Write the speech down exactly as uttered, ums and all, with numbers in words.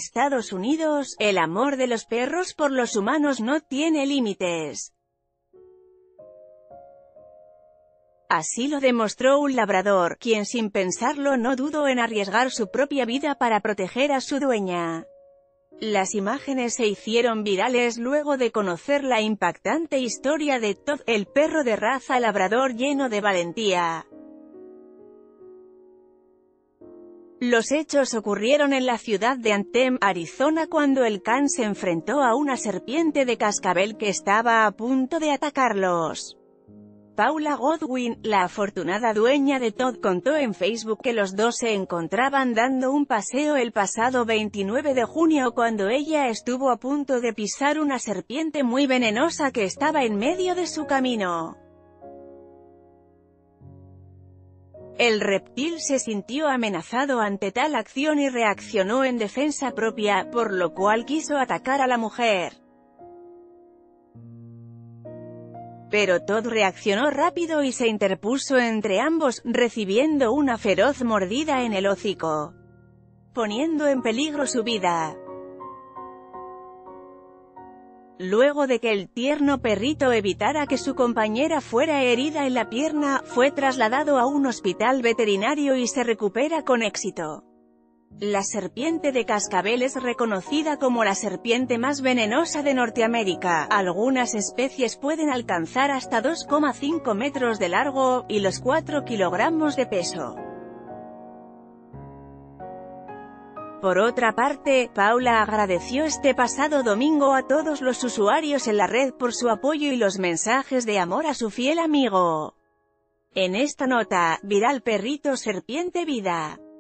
Estados Unidos, el amor de los perros por los humanos no tiene límites. Así lo demostró un labrador, quien sin pensarlo no dudó en arriesgar su propia vida para proteger a su dueña. Las imágenes se hicieron virales luego de conocer la impactante historia de Todd, el perro de raza labrador lleno de valentía. Los hechos ocurrieron en la ciudad de Anthem, Arizona, cuando el can se enfrentó a una serpiente de cascabel que estaba a punto de atacarlos. Paula Godwin, la afortunada dueña de Todd, contó en Facebook que los dos se encontraban dando un paseo el pasado veintinueve de junio cuando ella estuvo a punto de pisar una serpiente muy venenosa que estaba en medio de su camino. El reptil se sintió amenazado ante tal acción y reaccionó en defensa propia, por lo cual quiso atacar a la mujer. Pero Todd reaccionó rápido y se interpuso entre ambos, recibiendo una feroz mordida en el hocico, poniendo en peligro su vida. Luego de que el tierno perrito evitara que su compañera fuera herida en la pierna, fue trasladado a un hospital veterinario y se recupera con éxito. La serpiente de cascabel es reconocida como la serpiente más venenosa de Norteamérica. Algunas especies pueden alcanzar hasta dos coma cinco metros de largo, y los cuatro kilogramos de peso. Por otra parte, Paula agradeció este pasado domingo a todos los usuarios en la red por su apoyo y los mensajes de amor a su fiel amigo. En esta nota, viral: perrito serpiente vida.